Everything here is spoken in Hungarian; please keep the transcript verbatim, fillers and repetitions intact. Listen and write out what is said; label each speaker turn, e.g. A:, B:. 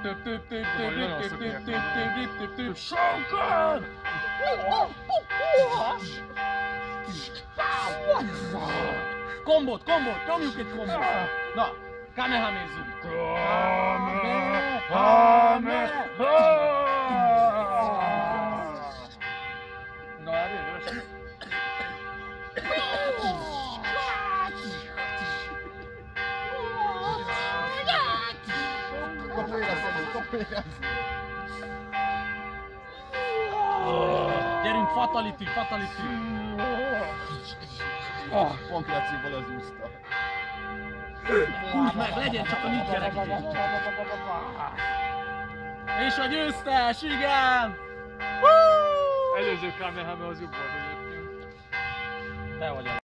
A: Sokan! Kombot, kombot, nyomjuk egy kombot! Na, kamehamezzük! Kame! Kame! Na, erős! Gyerünk, fatality, fatality!
B: Pont Laciból az úszta.
A: Húzd meg, legyen csak a mit kerekítés! És a győztes, igen!
C: Előző Kamehame az jobb volt egyébként.
A: Te vagy a